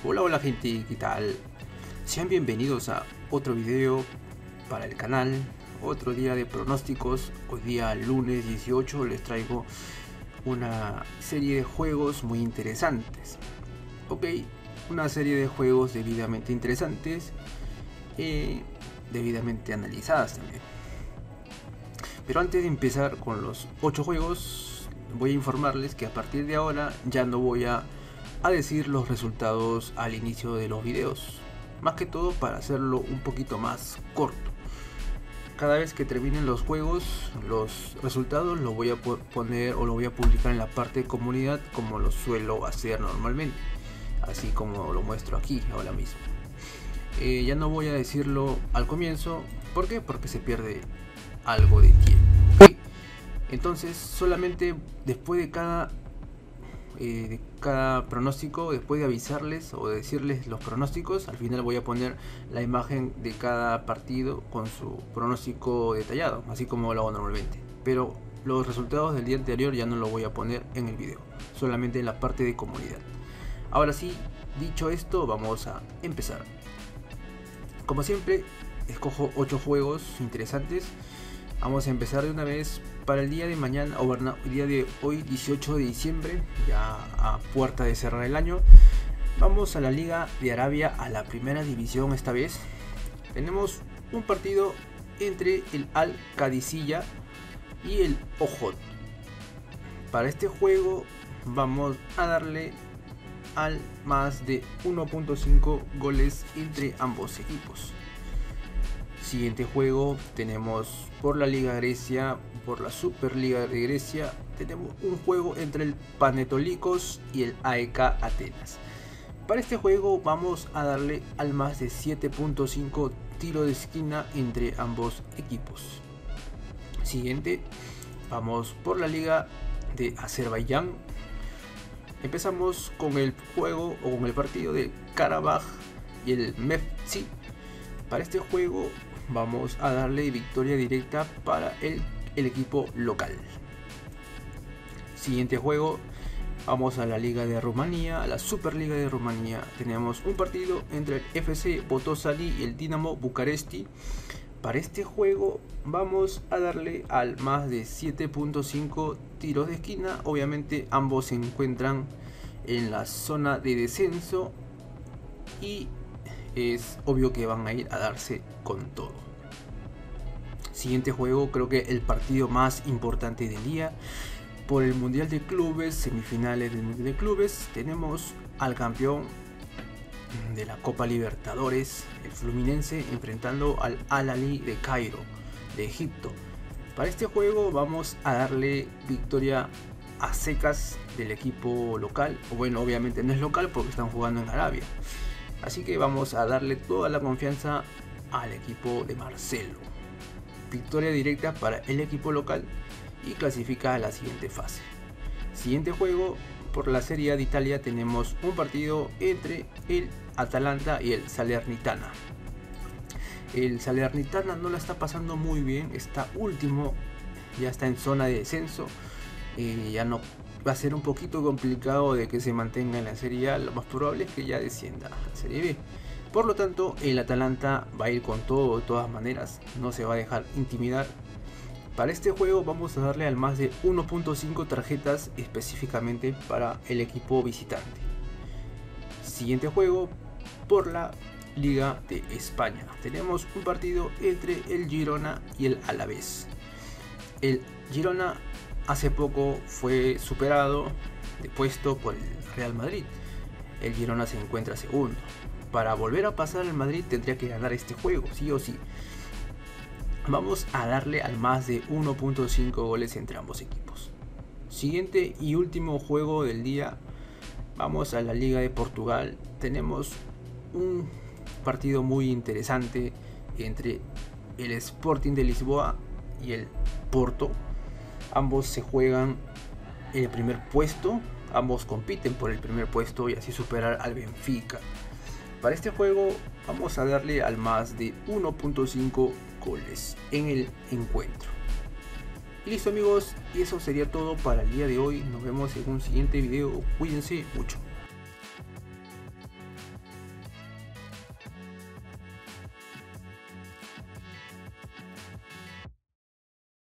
Hola gente, ¿qué tal? Sean bienvenidos a otro video para el canal, otro día de pronósticos. Hoy día lunes 18 les traigo una serie de juegos muy interesantes. Ok, una serie de juegos debidamente interesantes y debidamente analizadas también. Pero antes de empezar con los 8 juegos, voy a informarles que a partir de ahora ya no voy a decir los resultados al inicio de los videos, más que todo para hacerlo un poquito más corto. Cada vez que terminen los juegos, los resultados los voy a poner o lo voy a publicar en la parte de comunidad, como lo suelo hacer normalmente, así como lo muestro aquí ahora mismo. Ya no voy a decirlo al comienzo. ¿Por qué? Porque se pierde algo de tiempo. ¿Okay? Entonces solamente después de cada pronóstico, después de avisarles o de decirles los pronósticos, al final voy a poner la imagen de cada partido con su pronóstico detallado, así como lo hago normalmente. Pero los resultados del día anterior ya no lo voy a poner en el video, solamente en la parte de comunidad. Ahora sí, dicho esto, vamos a empezar. Como siempre, escojo 8 juegos interesantes. Vamos a empezar de una vez para el día de mañana, o el día de hoy, 18 de diciembre, ya a puerta de cerrar el año. Vamos a la Liga de Arabia, a la primera división esta vez. Tenemos un partido entre el Al-Qadisiyah y el Ohod. Para este juego vamos a darle al más de 1.5 goles entre ambos equipos. Siguiente juego tenemos por la Liga Grecia, por la Superliga de Grecia, tenemos un juego entre el Panetolikos y el AEK Atenas. Para este juego vamos a darle al más de 7.5 tiro de esquina entre ambos equipos. Siguiente, vamos por la Liga de Azerbaiyán. Empezamos con el juego o con el partido de Karabaj y el Mefci. Para este juego vamos a darle victoria directa para el equipo local. Siguiente juego, vamos a la Liga de Rumanía, a la Superliga de Rumanía. Tenemos un partido entre el FC Botoşani y el Dinamo Bucaresti. Para este juego vamos a darle al más de 7.5 tiros de esquina. Obviamente ambos se encuentran en la zona de descenso y es obvio que van a ir a darse con todo. Siguiente juego, creo que el partido más importante del día, por el Mundial de Clubes, semifinales del Mundial de Clubes. Tenemos al campeón de la Copa Libertadores, el Fluminense, enfrentando al Al-Ahly de Cairo, de Egipto. Para este juego vamos a darle victoria a secas del equipo local, o bueno, obviamente no es local porque están jugando en Arabia. Así que vamos a darle toda la confianza al equipo de Marcelo. Victoria directa para el equipo local y clasifica a la siguiente fase. Siguiente juego, por la Serie A de Italia tenemos un partido entre el Atalanta y el Salernitana. El Salernitana no la está pasando muy bien, está último, ya está en zona de descenso. Ya no va a ser un poquito complicado de que se mantenga en la Serie A. Lo más probable es que ya descienda a la Serie B. Por lo tanto, el Atalanta va a ir con todo de todas maneras, no se va a dejar intimidar. Para este juego vamos a darle al más de 1.5 tarjetas específicamente para el equipo visitante. Siguiente juego, por la Liga de España. Tenemos un partido entre el Girona y el Alavés. El Girona hace poco fue superado de puesto por el Real Madrid. El Girona se encuentra segundo. Para volver a pasar al Madrid tendría que ganar este juego, sí o sí. Vamos a darle al más de 1.5 goles entre ambos equipos. Siguiente y último juego del día, vamos a la Liga de Portugal. Tenemos un partido muy interesante entre el Sporting de Lisboa y el Porto. Ambos se juegan el primer puesto, ambos compiten por el primer puesto y así superar al Benfica. Para este juego vamos a darle al más de 1.5 goles en el encuentro. Y listo amigos, y eso sería todo para el día de hoy. Nos vemos en un siguiente video. Cuídense mucho.